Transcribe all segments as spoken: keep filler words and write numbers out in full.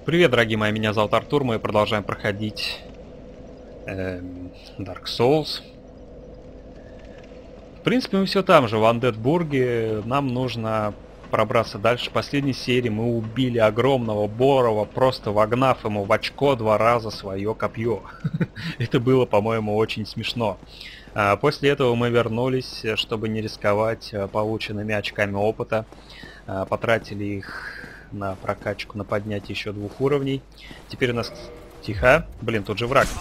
Привет, дорогие мои, меня зовут Артур, мы продолжаем проходить эм, Dark Souls. В принципе, мы все там же, в Андетбурге. Нам нужно пробраться дальше. В последней серии мы убили огромного Борова, просто вогнав ему в очко два раза свое копье. Это было, по-моему, очень смешно. А после этого мы вернулись, чтобы не рисковать полученными очками опыта. А, потратили их на прокачку, на поднятие еще двух уровней. Теперь у нас... Тихо. Блин, тут же враг.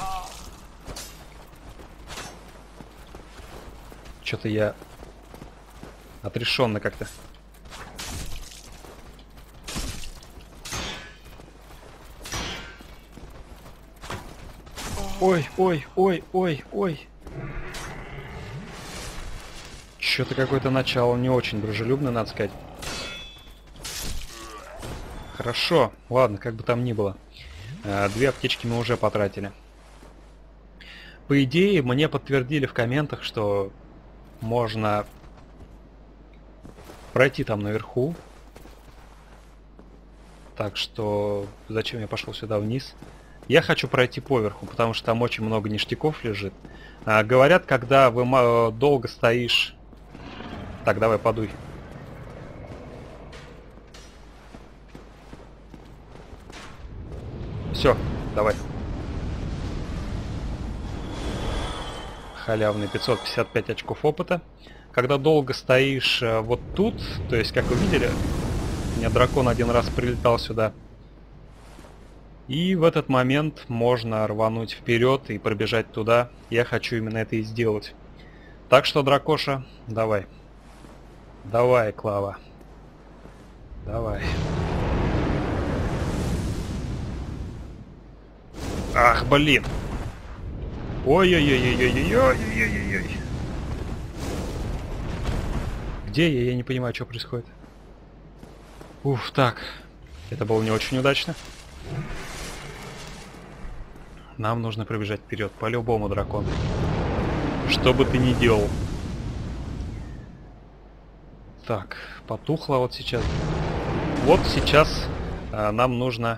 Что-то я отрешенно как-то. Ой, ой, ой, ой, ой. Что-то какое-то начало не очень дружелюбное, надо сказать. Хорошо, ладно, как бы там ни было. Две аптечки мы уже потратили. По идее, мне подтвердили в комментах, что можно пройти там наверху. Так что зачем я пошел сюда вниз? Я хочу пройти поверху, потому что там очень много ништяков лежит. А, говорят, когда вы долго стоишь... Так, давай, подуй. Все, давай. Халявные пятьсот пятьдесят пять очков опыта. Когда долго стоишь э, вот тут, то есть, как вы видели, у меня дракон один раз прилетал сюда. И в этот момент можно рвануть вперед и пробежать туда. Я хочу именно это и сделать. Так что, дракоша, давай. Давай, Клава. Давай. Ах, блин. Ой-ой-ой-ой-ой-ой-ой-ой-ой. Где я? Я не понимаю, что происходит. Уф, так. Это было не очень удачно. Нам нужно пробежать вперед. По-любому, дракон. Что бы ты ни делал. Так, потухло вот сейчас. Вот сейчас а, нам нужно...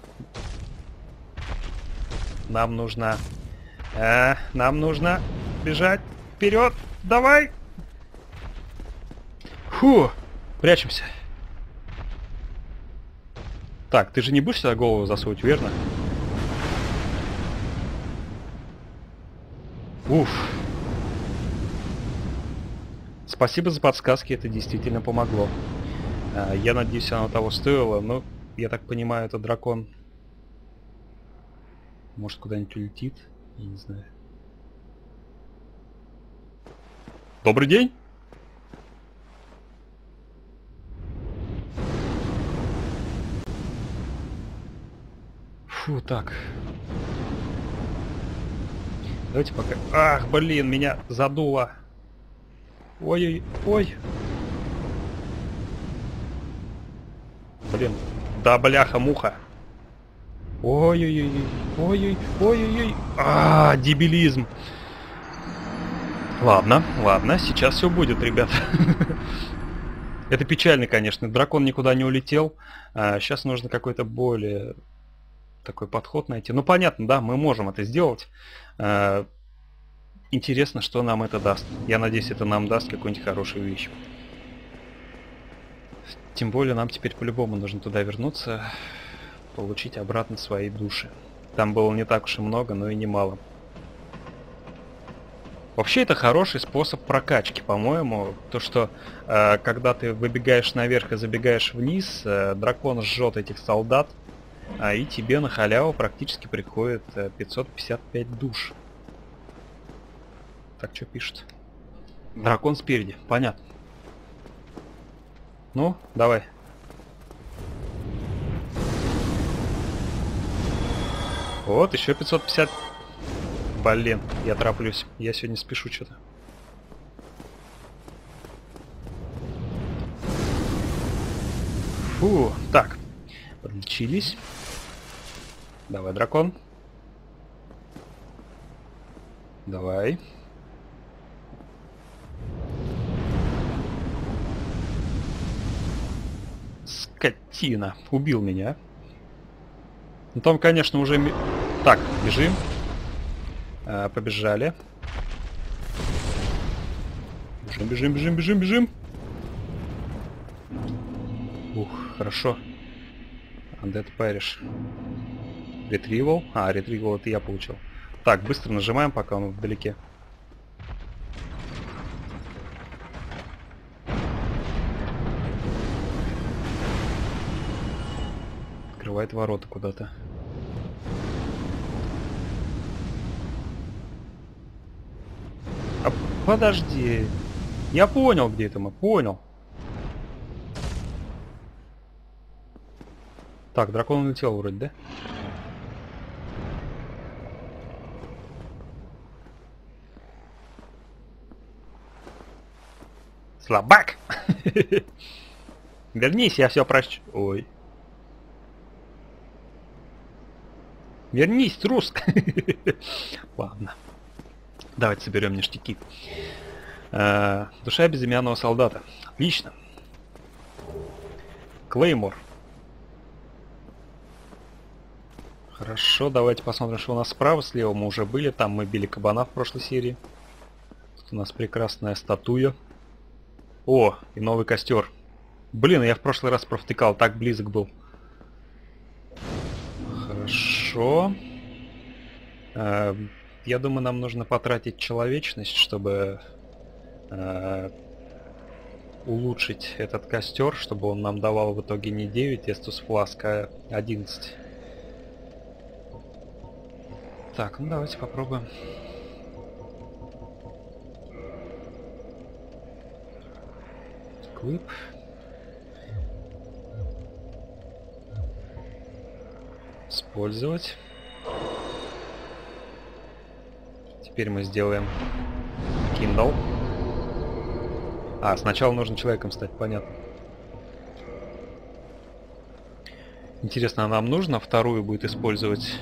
Нам нужно... А, нам нужно бежать вперед. Давай! Фу! Прячемся. Так, ты же не будешь сюда голову засунуть, верно? Уф. Спасибо за подсказки, это действительно помогло. А, я надеюсь, оно того стоило, но я так понимаю, это дракон. Может, куда-нибудь улетит? Я не знаю. Добрый день! Фу, так. Давайте пока... Ах, блин, меня задуло. Ой-ой-ой. Блин. Да, бляха-муха. Ой-ой-ой. Ой-ой-ой-ой-ой. А, дебилизм. Ладно, ладно, сейчас все будет, ребят. Это печально, конечно. Дракон никуда не улетел. А, сейчас нужно какой-то более такой подход найти. Ну, понятно, да, мы можем это сделать. А, интересно, что нам это даст. Я надеюсь, это нам даст какую-нибудь хорошую вещь. Тем более, нам теперь по-любому нужно туда вернуться, получить обратно свои души. Там было не так уж и много, но и немало. Вообще, это хороший способ прокачки, по-моему. То, что э, когда ты выбегаешь наверх и забегаешь вниз, э, дракон жжет этих солдат, а и тебе на халяву практически приходит э, пятьсот пятьдесят пять душ. Так, что пишет? Дракон спереди, понятно. Ну, давай. Вот, еще пятьсот пятьдесят. Блин, я тороплюсь. Я сегодня спешу что-то. Фу, так. Подлечились. Давай, дракон. Давай. Скотина. Убил меня. Ну там, конечно, уже... ми- Так, бежим. А, побежали. Бежим, бежим, бежим, бежим, бежим. Ух, хорошо. Undead Parish. Retrieval. А, Retrieval это я получил. Так, быстро нажимаем, пока он вдалеке. Открывает ворота куда-то. А, подожди. Я понял, где это мы. Понял. Так, дракон улетел вроде, да? Слабак! Вернись, я все прощу. Ой. Вернись, трус! Ладно. Давайте соберем ништяки. Э, душа безымянного солдата. Отлично. Клеймор. Хорошо, давайте посмотрим, что у нас справа. Слева мы уже были. Там мы били кабана в прошлой серии. Тут у нас прекрасная статуя. О, и новый костер. Блин, я в прошлый раз провтыкал, так близок был. Хорошо. Э, я думаю, нам нужно потратить человечность, чтобы э, улучшить этот костер, чтобы он нам давал в итоге не девять Estus Flask, а одиннадцать. Так, ну давайте попробуем. Клип. Использовать. Теперь мы сделаем Kindle. А, сначала нужно человеком стать, понятно. Интересно, а нам нужно вторую будет использовать,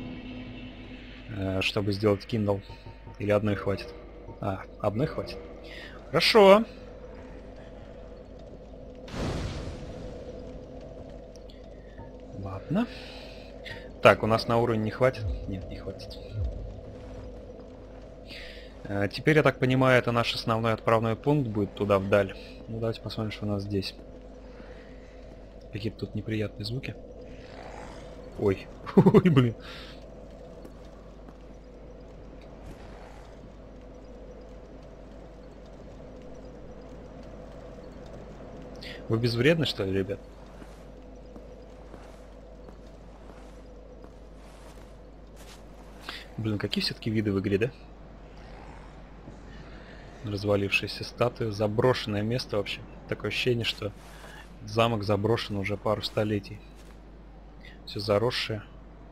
э, чтобы сделать Kindle? Или одной хватит? А, одной хватит. Хорошо. Ладно. Так, у нас на уровень не хватит? Нет, не хватит. Э, теперь, я так понимаю, это наш основной отправной пункт будет туда вдаль. Ну, давайте посмотрим, что у нас здесь. Какие-то тут неприятные звуки. Ой. Ой, блин. Вы безвредны, что ли, ребят? Блин, какие все-таки виды в игре, да? Развалившиеся статуи, заброшенное место вообще. Такое ощущение, что замок заброшен уже пару столетий. Все заросшее.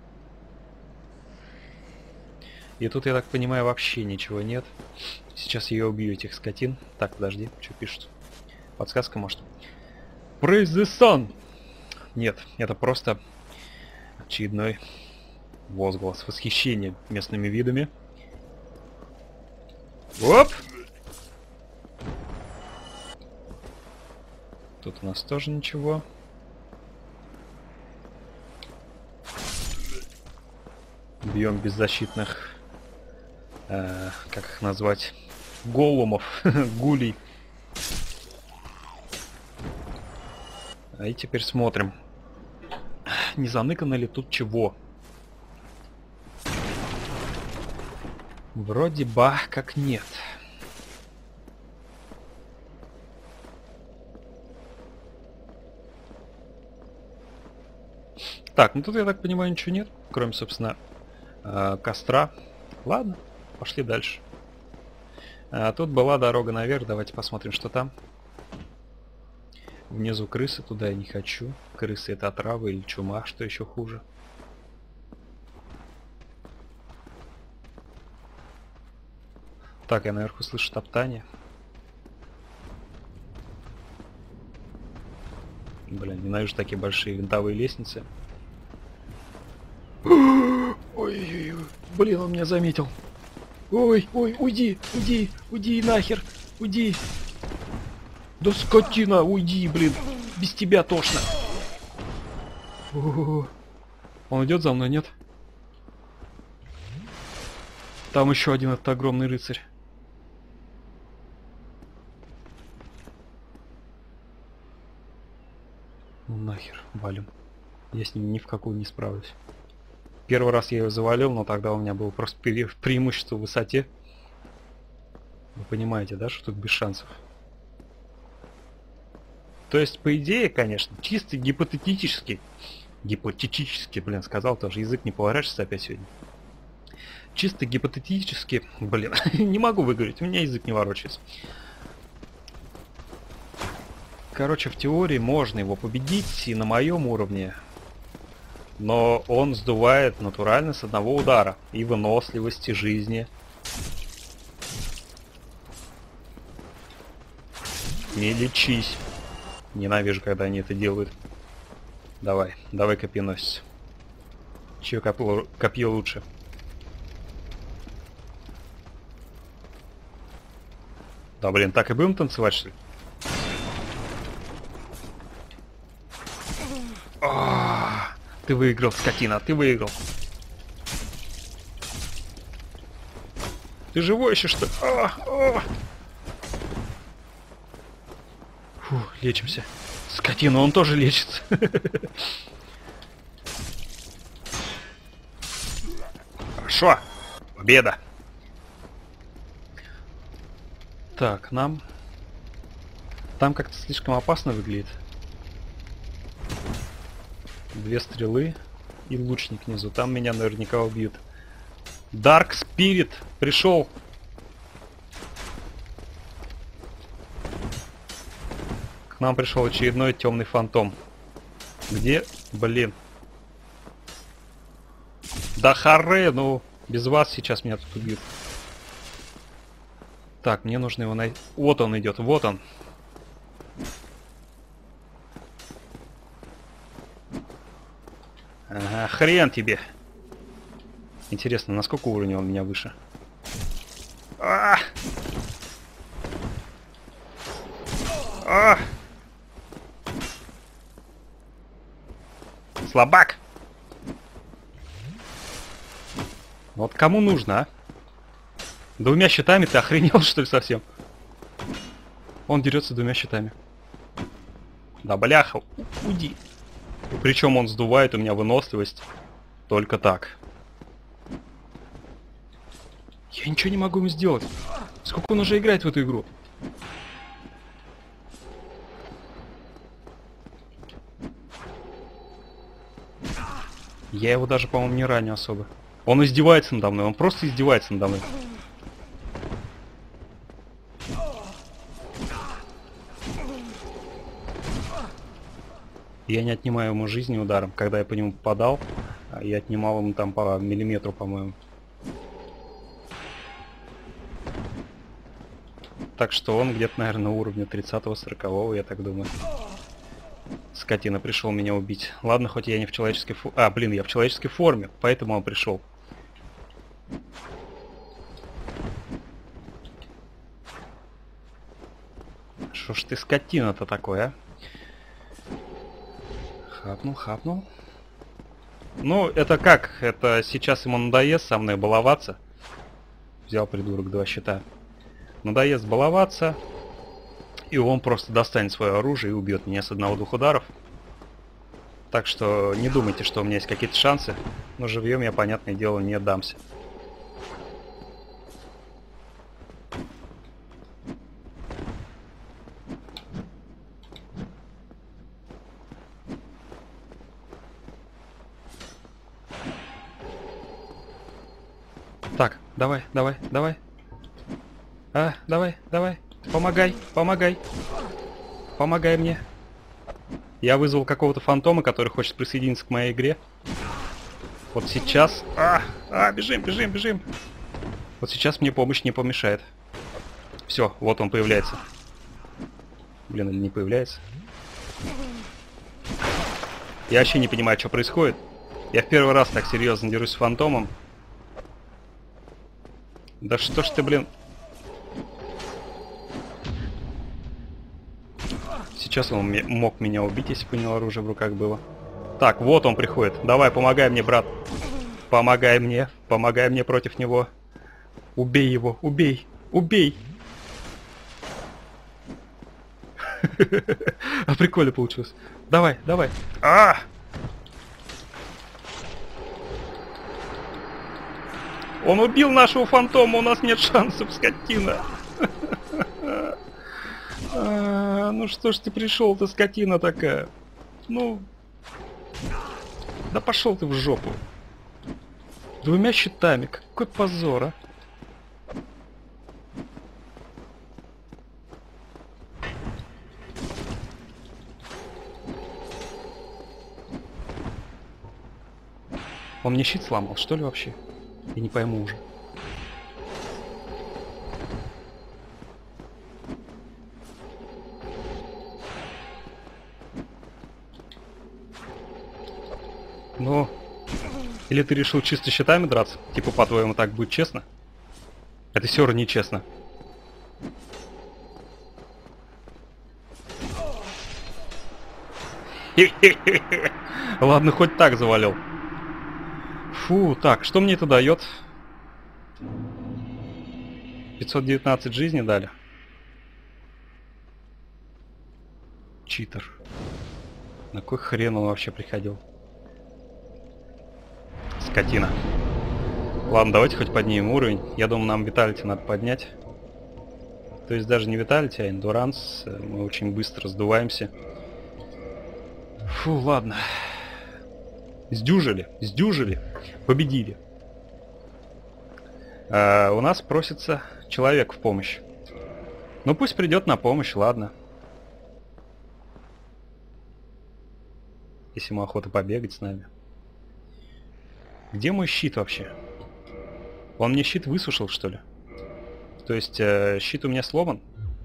И тут, я так понимаю, вообще ничего нет. Сейчас я убью этих скотин. Так, подожди, что пишут? Подсказка, может? Praise the sun! Нет, это просто очередной возглас восхищения местными видами. Оп! Тут у нас тоже ничего. Бьем беззащитных, э, как их назвать, голумов, гулей. А и теперь смотрим, не заныкано ли тут чего. Вроде бы как нет. Так, ну тут, я так понимаю, ничего нет, кроме, собственно, э, костра. Ладно, пошли дальше. А тут была дорога наверх, давайте посмотрим, что там. Внизу крысы, туда я не хочу. Крысы — это отрава или чума, что еще хуже. Так, я наверху слышу топтание. Блин, ненавижу такие большие винтовые лестницы. Ой-ой-ой, блин, он меня заметил. Ой, ой, уйди, уйди, уйди нахер, уйди. Да скотина, уйди, блин, без тебя тошно. О-о-о. Он идет за мной, нет? Там еще один этот огромный рыцарь. Ну нахер, валим. Я с ним ни в какую не справлюсь. Первый раз я его завалил, но тогда у меня было просто пре преимущество в высоте. Вы понимаете, да, что тут без шансов? То есть, по идее, конечно, чисто гипотетически, гипотетически, блин, сказал тоже, язык не поворачивается опять сегодня. Чисто гипотетически, блин, не могу выговорить, у меня язык не ворочается. Короче, в теории можно его победить и на моем уровне, но он сдувает натурально с одного удара и выносливости жизни. Не лечись. Ненавижу, когда они это делают. Давай, давай копьеносец. Чье копье, копье лучше? Да блин, так и будем танцевать, что ли? А, ты выиграл, скотина, ты выиграл. Ты живой еще, что ли? А, а. Фу, лечимся. Скотина, он тоже лечится. Хорошо. Победа. Так, нам... Там как-то слишком опасно выглядит. Две стрелы и лучник внизу. Там меня наверняка убьют. Dark Spirit пришел. К нам пришел очередной темный фантом. Где? Блин. Да харе, ну, без вас сейчас меня тут убьют. Так, мне нужно его найти. Вот он идет, вот он. Ага, хрен тебе. Интересно, насколько уровня он меня выше? А! А! Слабак! Вот кому нужно, а? Двумя щитами ты охренел, что ли, совсем? Он дерется двумя щитами. Да бляха, уйди. Причем он сдувает у меня выносливость только так. Я ничего не могу ему сделать. Сколько он уже играет в эту игру? Я его даже, по-моему, не раню особо. Он издевается надо мной, он просто издевается надо мной. Я не отнимаю ему жизни ударом. Когда я по нему попадал, я отнимал ему там по миллиметру, по-моему. Так что он где-то, наверное, на уровне тридцатого-сорокового, я так думаю. Скотина пришел меня убить. Ладно, хоть я не в человеческой форме. А, блин, я в человеческой форме, поэтому он пришел. Что ж ты скотина-то такой, а? Хапнул, хапнул. Ну, это как? Это сейчас ему надоест со мной баловаться. Взял придурок два щита. Надоест баловаться. И он просто достанет свое оружие и убьет меня с одного-двух ударов. Так что не думайте, что у меня есть какие-то шансы. Но живьем я, понятное дело, не отдамся. Так, давай, давай, давай. А, давай, давай. Помогай, помогай. Помогай мне. Я вызвал какого-то фантома, который хочет присоединиться к моей игре. Вот сейчас... А, а, бежим, бежим, бежим. Вот сейчас мне помощь не помешает. Все, вот он появляется. Блин, или не появляется? Я вообще не понимаю, что происходит. Я в первый раз так серьезно дерусь с фантомом. Да что ж ты, блин... Сейчас он мог меня убить, если бы у него оружие в руках было. Так, вот он приходит. Давай, помогай мне, брат. Помогай мне. Помогай мне против него. Убей его. Убей. Убей. А прикольно получилось. Давай, давай. А! Он убил нашего фантома, у нас нет шансов, скотина. А, ну что ж ты пришел-то, скотина такая? Ну... Да пошел ты в жопу. Двумя щитами, какой позор, а? Он мне щит сломал, что ли, вообще? Я не пойму уже. Ну, или ты решил чисто щитами драться? Типа, по-твоему, так будет честно? Это все равно нечестно. Ладно, хоть так завалил. Фу, так, что мне это дает? пятьсот девятнадцать жизней дали. Читер. На кой хрен он вообще приходил? Скотина. Ладно, давайте хоть поднимем уровень. Я думаю, нам виталити надо поднять. То есть даже не виталити, а эндуранс. Мы очень быстро сдуваемся. Фу, ладно. Сдюжили, сдюжили. Победили. А, у нас просится человек в помощь. Ну пусть придет на помощь, ладно. Если ему охота побегать с нами. Где мой щит вообще? Он мне щит высушил, что ли? То есть э, щит у меня сломан?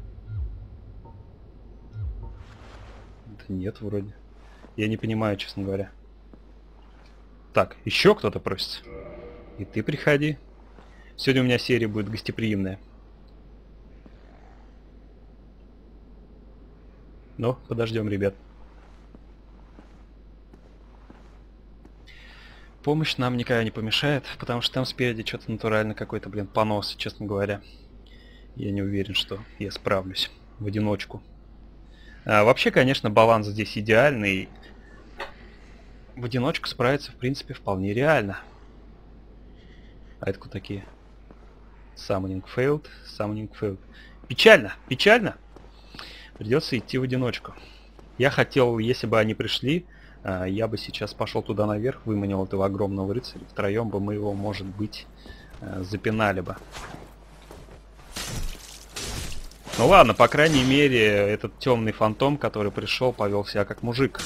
Да нет, вроде. Я не понимаю, честно говоря. Так, еще кто-то просится. И ты приходи. Сегодня у меня серия будет гостеприимная. Ну, подождем, ребят. Помощь нам никогда не помешает, потому что там спереди что-то натурально какой-то, блин, понос, честно говоря. Я не уверен, что я справлюсь в одиночку. А, вообще, конечно, баланс здесь идеальный. В одиночку справиться, в принципе, вполне реально. А это кто такие? Summoning failed, summoning failed. Печально, печально. Придется идти в одиночку. Я хотел, если бы они пришли, я бы сейчас пошел туда наверх, выманил этого огромного рыцаря. Втроем бы мы его, может быть, запинали бы. Ну ладно, по крайней мере, этот темный фантом, который пришел, повел себя как мужик.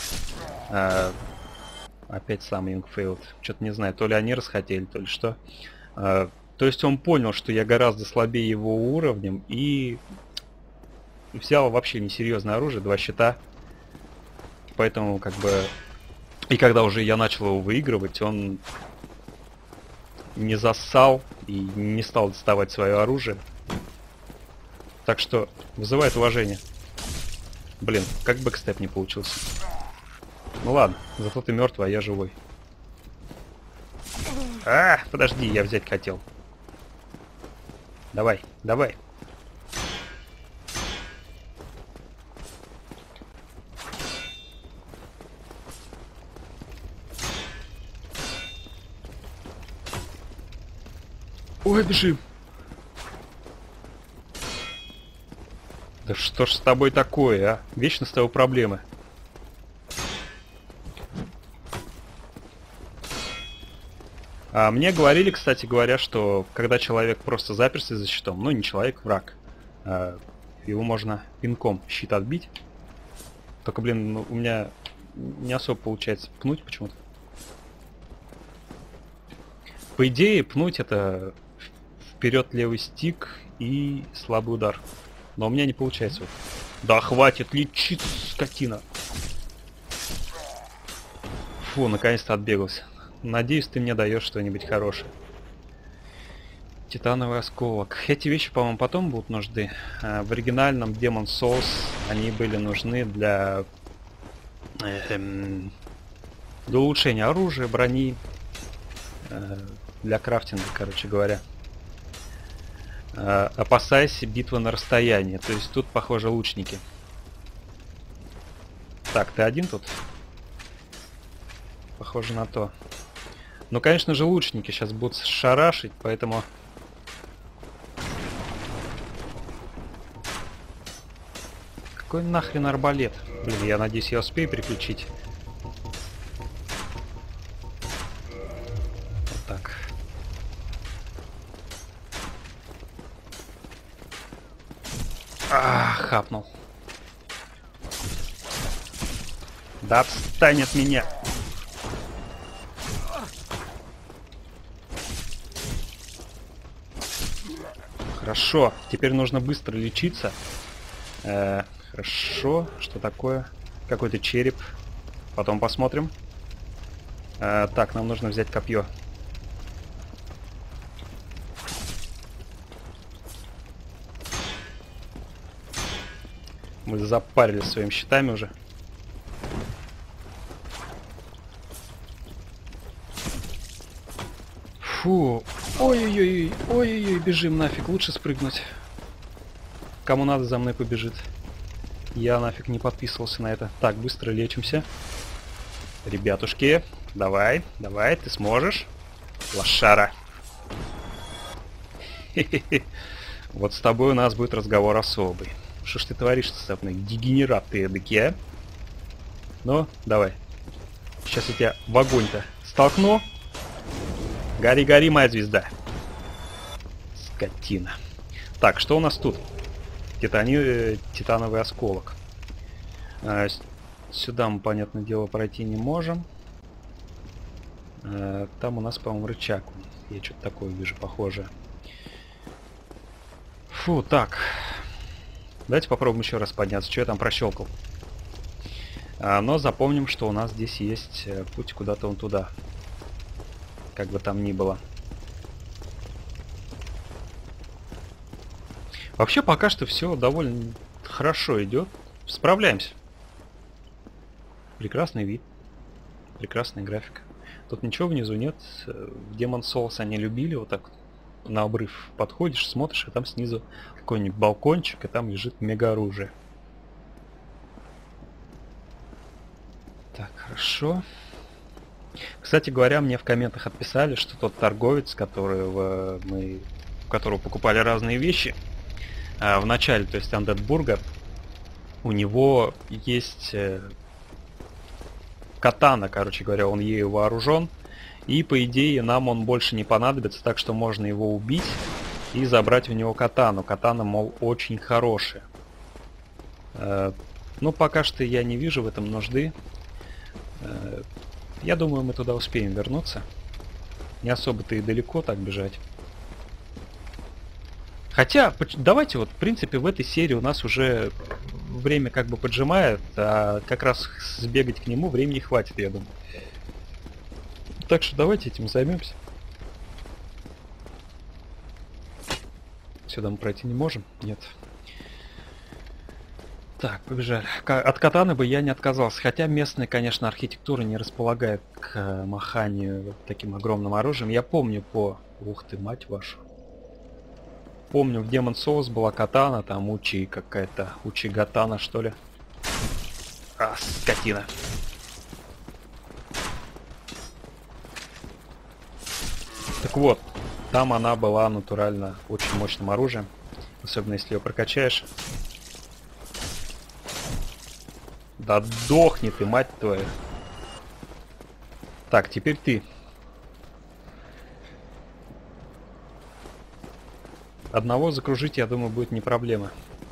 Опять Summoning failed. Что-то не знаю, то ли они расхотели, то ли что. То есть он понял, что я гораздо слабее его уровнем и взял вообще несерьезное оружие, два щита. Поэтому как бы... И когда уже я начал его выигрывать, он не зассал и не стал доставать свое оружие. Так что вызывает уважение. Блин, как бэкстеп не получился. Ну ладно, зато ты мертвый, а я живой. А, подожди, я взять хотел. Давай, давай. Ой, бежим. Да что ж с тобой такое, а? Вечно с тобой проблемы. А мне говорили, кстати говоря, что когда человек просто заперся за щитом, ну не человек, враг, а его можно пинком щит отбить. Только, блин, ну, у меня не особо получается пнуть почему-то. По идее, пнуть это вперед левый стик и слабый удар. Но у меня не получается. Да хватит лечить, скотина. Фу, наконец-то отбегался. Надеюсь, ты мне даешь что-нибудь хорошее. Титановый осколок. Эти вещи, по-моему, потом будут нужны. В оригинальном Demon Souls они были нужны для... Эм... Для улучшения оружия, брони, э, для крафтинга, короче говоря. Э, опасайся битвы на расстоянии. То есть тут, похоже, лучники. Так, ты один тут? Похоже на то. Ну, конечно же, лучники сейчас будут шарашить, поэтому... Какой нахрен арбалет? Блин, я надеюсь, я успею переключить. Вот так. А, хапнул. Да отстань от меня. Хорошо, теперь нужно быстро лечиться. Э, хорошо, что такое? Какой-то череп. Потом посмотрим. Э, так, нам нужно взять копье. Мы запарились своими щитами уже. Фу. Ой-ой-ой, ой-ой-ой, бежим нафиг, лучше спрыгнуть. Кому надо, за мной побежит. Я нафиг не подписывался на это. Так, быстро лечимся. Ребятушки, давай, давай, ты сможешь. Лошара. Вот с тобой у нас будет разговор особый. Что ж ты творишь со мной? Дегенерат ты эдакий, а? Ну, давай. Сейчас я тебя в огонь-то столкну. Гори, гори, моя звезда. Скотина. Так, что у нас тут? Титани... э, титановый осколок. А, сюда мы, понятное дело, пройти не можем. А, там у нас, по-моему, рычаг. Я что-то такое вижу, похожее. Фу, так. Давайте попробуем еще раз подняться. Что я там прощелкал? А, но запомним, что у нас здесь есть путь куда-то вон туда. Как бы там ни было. Вообще пока что все довольно хорошо идет. Справляемся. Прекрасный вид. Прекрасная графика. Тут ничего внизу нет. В Demon's Souls они любили вот так на обрыв подходишь, смотришь, а там снизу какой-нибудь балкончик, и там лежит мега оружие. Так, хорошо. Кстати говоря, мне в комментах отписали, что тот торговец, которого мы, у которого покупали разные вещи, в начале, то есть Андетбурга, у него есть катана, короче говоря, он ею вооружен, и по идее нам он больше не понадобится, так что можно его убить и забрать у него катану. Катана, мол, очень хорошая. Но пока что я не вижу в этом нужды. Я думаю, мы туда успеем вернуться. Не особо-то и далеко так бежать. Хотя, давайте вот, в принципе, в этой серии у нас уже время как бы поджимает, а как раз сбегать к нему времени хватит, я думаю. Так что давайте этим займемся. Сюда мы пройти не можем? Нет. Так, побежали. От катаны бы я не отказался. Хотя местная, конечно, архитектура не располагает к маханию таким огромным оружием. Я помню по... Ух ты, мать вашу. Помню, в Demon's Souls была катана, там учи какая-то, учи гатана, что ли. А, скотина. Так вот, там она была натурально очень мощным оружием. Особенно если ее прокачаешь. Да дохни ты, мать твою. Так, теперь ты. Одного закружить, я думаю, будет не проблема.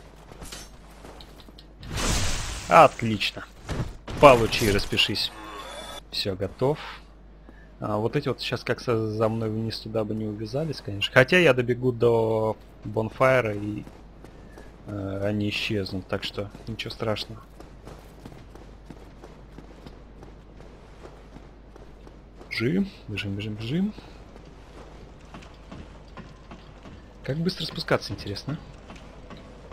Отлично. Получи, распишись. Все, готов. А, вот эти вот сейчас как за мной вниз туда бы не увязались, конечно. Хотя я добегу до бонфайра и э, они исчезнут, так что ничего страшного. Бежим, бежим, бежим, бежим. Как быстро спускаться, интересно.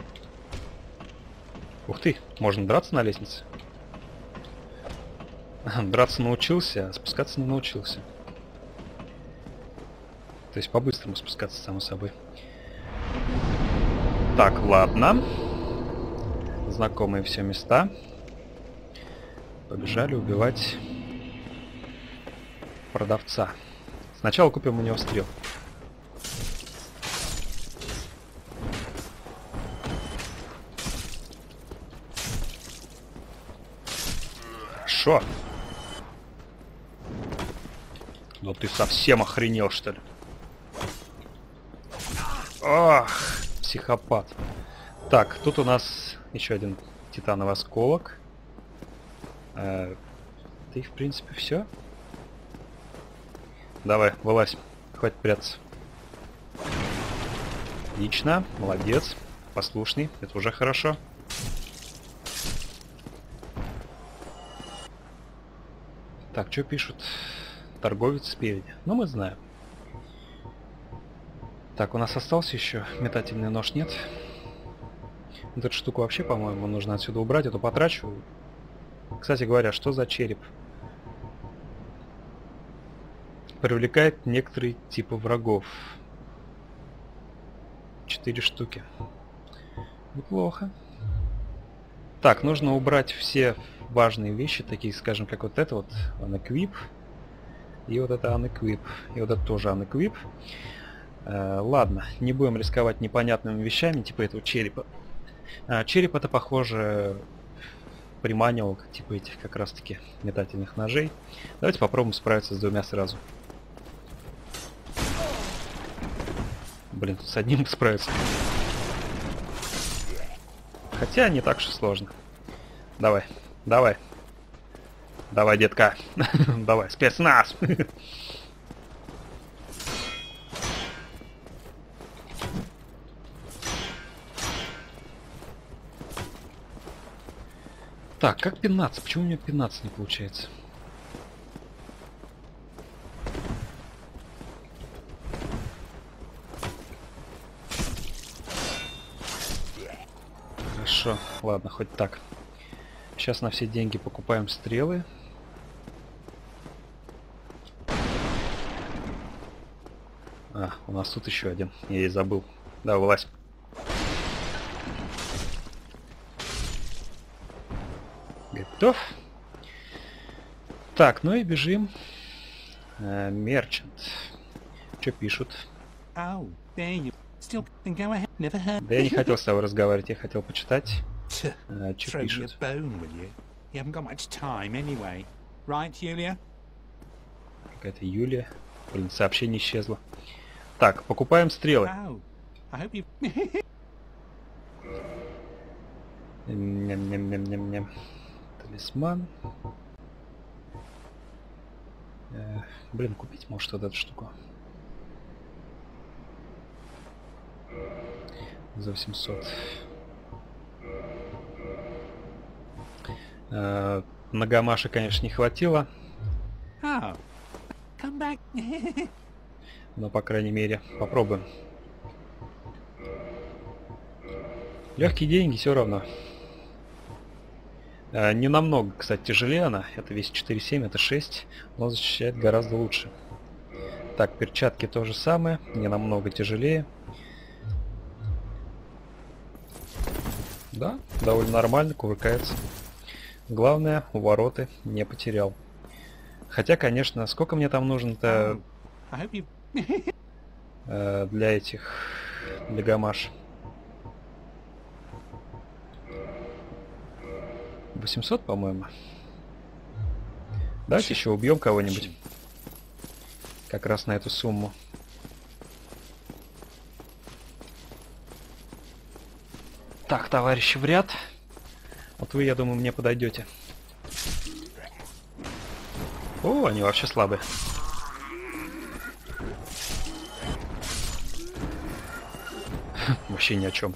Ух ты, можно драться на лестнице. Драться научился, а спускаться не научился. То есть по-быстрому спускаться, само собой. Так, ладно. Знакомые все места. Побежали убивать продавца. Сначала купим у него стрел. Хорошо. Ну ты совсем охренел, что ли? Ах, психопат. Так, тут у нас еще один титановый осколок. Э, ты, в принципе, все. Давай, вылазь. Хватит прятаться. Отлично, молодец. Послушный, это уже хорошо. Так, что пишут? Торговец спереди. Ну, мы знаем. Так, у нас остался еще метательный нож, нет? Вот эту штуку вообще, по-моему, нужно отсюда убрать, эту потрачу. Кстати говоря, что за череп? Привлекает некоторые типы врагов. Четыре штуки. Неплохо. Так, нужно убрать все важные вещи, такие, скажем, как вот это вот unequip. И вот это unequip. И вот это тоже unequip. Э, ладно, не будем рисковать непонятными вещами, типа этого черепа. А, череп это, похоже, приманивал, типа этих как раз таки метательных ножей. Давайте попробуем справиться с двумя сразу. Блин, тут с одним справиться. Хотя не так уж и сложно. Давай, давай. Давай, детка. Давай, спецназ. Так, как пинаться? Почему у меня пинаться не получается? Хорошо, ладно, хоть так. Сейчас на все деньги покупаем стрелы. А, у нас тут еще один. Я и забыл. Да, вылазь. Готов. Так, ну и бежим. Мерчант. Что пишут? Oh, there you still can go ahead. Never heard. Да я не хотел с тобой разговаривать, я хотел почитать. Что Throw me a пишут? bone, will you? You haven't got much time anyway. Right, Julia? Какая-то Юлия. Блин, сообщение исчезло. Так, покупаем стрелы. Oh, I hope you... Ням-ням-ням-ням-ням. Талисман. Э, блин, купить может вот эту штуку. За восемьсот. Э, на гамаши, конечно, не хватило. Oh, come back. Но, по крайней мере, попробуем. Легкие деньги все равно. Э, не намного, кстати, тяжелее она. Это весит четыре семь, это шесть. Но защищает гораздо лучше. Так, перчатки то же самое. Не намного тяжелее. Да, довольно нормально, кувыркается. Главное, увороты не потерял. Хотя, конечно, сколько мне там нужно-то I hope you... э, для этих, для гамаш? восемьсот, по-моему. Давайте еще убьем кого-нибудь. Как раз на эту сумму. Так, товарищи в ряд. Вот вы, я думаю, мне подойдете. О, они вообще слабые. Вообще ни о чем.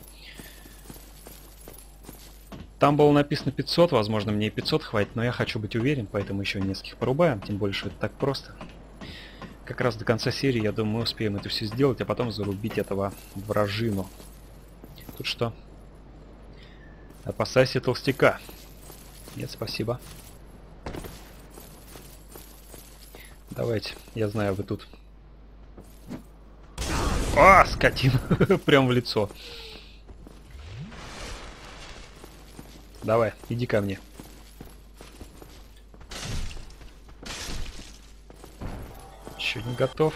Там было написано пятьсот, возможно, мне и пятьсот хватит, но я хочу быть уверен, поэтому еще нескольких порубаем, тем более, что это так просто. Как раз до конца серии, я думаю, мы успеем это все сделать, а потом зарубить этого вражину. Тут что? Опасайся толстяка. Нет, спасибо. Давайте, я знаю, вы тут. А, скотина! Прям в лицо. Давай, иди ко мне. Еще не готов.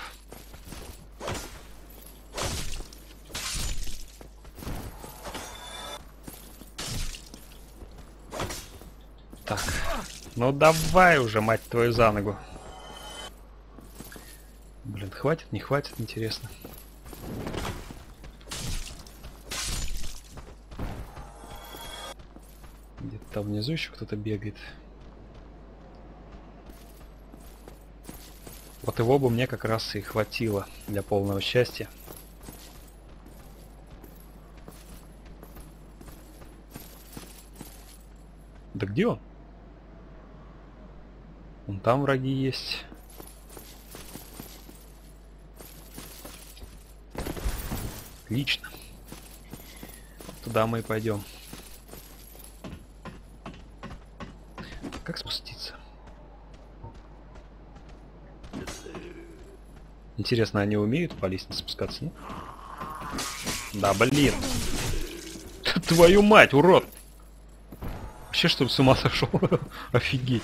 Так. Ну давай уже, мать твою, за ногу. Блин, хватит, не хватит, интересно. Где-то там внизу еще кто-то бегает. Вот его бы мне как раз и хватило для полного счастья. Да где он? Вон там враги есть. Отлично. Туда мы и пойдем. Как спуститься? Интересно, они умеют по лестнице спускаться? Нет? Да, блин. Твою мать, урод! Вообще, что ли, с ума сошел? Офигеть.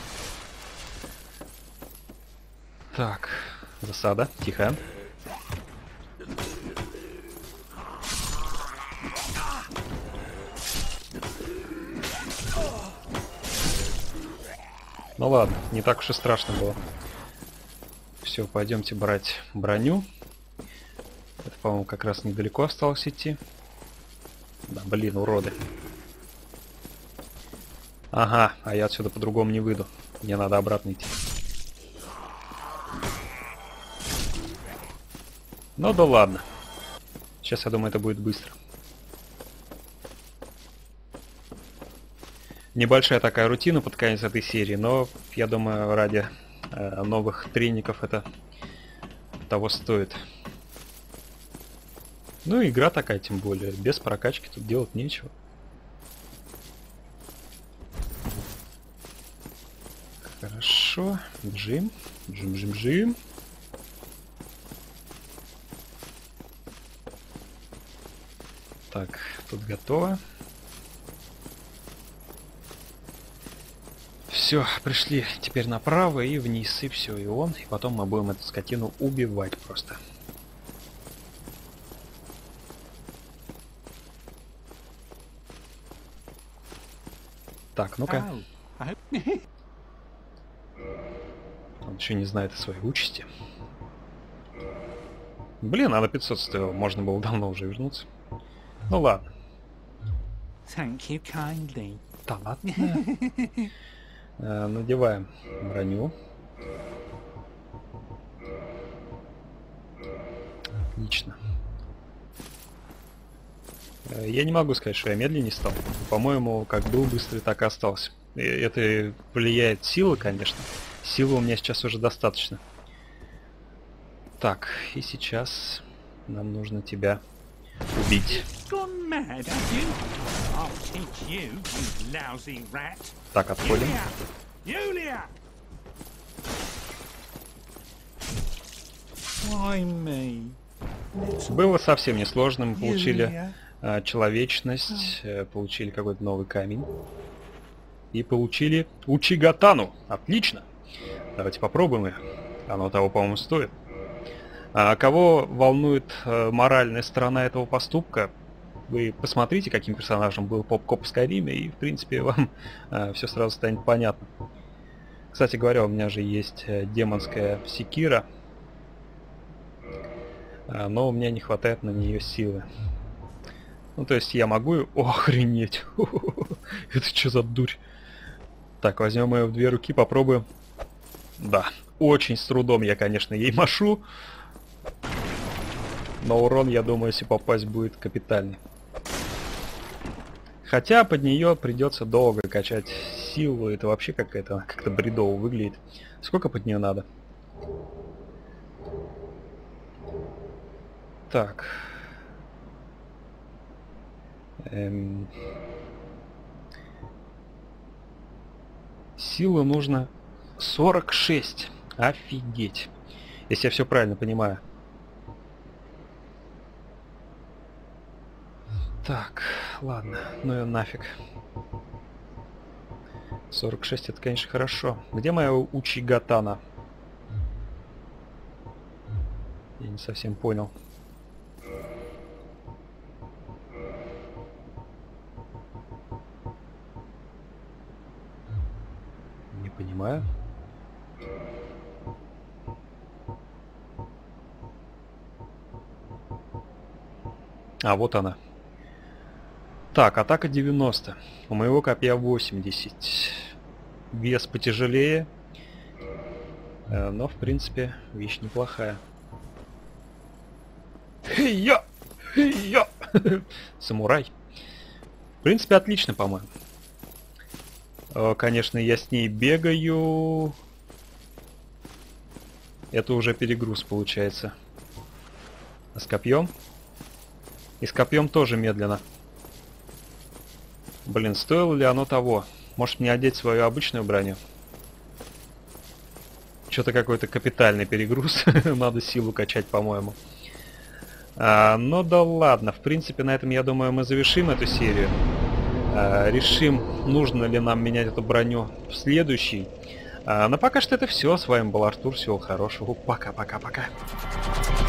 Так, засада, тихо. Ну ладно, не так уж и страшно было. Все, пойдемте брать броню. Это, по-моему, как раз недалеко осталось идти. Да, блин, уроды. Ага, а я отсюда по-другому не выйду. Мне надо обратно идти. Ну да ладно. Сейчас, я думаю, это будет быстро. Небольшая такая рутина под конец этой серии, но я думаю, ради э, новых треников это того стоит. Ну и игра такая, тем более. Без прокачки тут делать нечего. Хорошо. Бежим. Бежим, бежим, бежим. Так, тут готово. Все, пришли теперь направо и вниз, и все, и он. И потом мы будем эту скотину убивать просто. Так, ну-ка. Он еще не знает о своей участи. Блин, а на пятьсот стоило, можно было давно уже вернуться. Ну ладно. Thank you kindly. Да ладно. Надеваем броню. Отлично. Я не могу сказать, что я медленнее стал. По-моему, как был быстрый, так и остался. Это влияет сила, конечно. Силы у меня сейчас уже достаточно. Так, и сейчас нам нужно тебя убить. Так, отходим. Было совсем несложно. Мы получили э, человечность, э, получили какой-то новый камень. И получили Учигатану. Отлично. Давайте попробуем ее. Оно того, по-моему, стоит. А кого волнует э, моральная сторона этого поступка, вы посмотрите, каким персонажем был Попкоп в Скайриме, и, в принципе, вам э, все сразу станет понятно. Кстати говоря, у меня же есть э, демонская секира, э, но у меня не хватает на нее силы. Ну, то есть я могу... О, охренеть! Это что за дурь? Так, возьмем ее в две руки, попробуем. Да, очень с трудом я, конечно, ей машу. Но урон, я думаю, если попасть, будет капитальный. Хотя под нее придется долго качать силу. Это вообще какая-то как-то бредово выглядит. Сколько под нее надо? Так. Эм... Силы нужно сорок шесть. Офигеть. Если я все правильно понимаю. Так, ладно, ну и нафиг. сорок шесть это, конечно, хорошо. Где моя Учигатана? Я не совсем понял. Не понимаю. А, вот она. Так, атака девяносто. У моего копья восемьдесят. Вес потяжелее. Но, в принципе, вещь неплохая. Хей-я! Хей-я! Самурай. В принципе, отлично, по-моему. Конечно, я с ней бегаю. Это уже перегруз получается. А с копьем? И с копьем тоже медленно. Блин, стоило ли оно того? Может мне одеть свою обычную броню? Что-то какой-то капитальный перегруз. Надо силу качать, по-моему. А, ну да ладно. В принципе, на этом, я думаю, мы завершим эту серию. А, решим, нужно ли нам менять эту броню в следующий. А, но пока что это все. С вами был Артур. Всего хорошего. Пока-пока-пока.